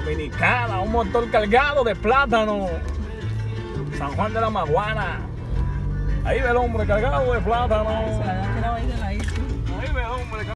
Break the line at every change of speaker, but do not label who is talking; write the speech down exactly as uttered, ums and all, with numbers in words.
Dominicana, un motor cargado de plátano. San Juan de la Maguana. Ahí ve el hombre cargado de plátano.
Se la había tirado ahí de la isla.
Ahí ve el hombre.